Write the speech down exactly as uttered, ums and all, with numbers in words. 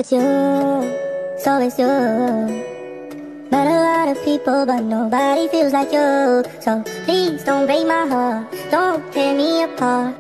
it's you, so it's you. Met a lot of people, but nobody feels like you. So please don't break my heart, don't tear me apart.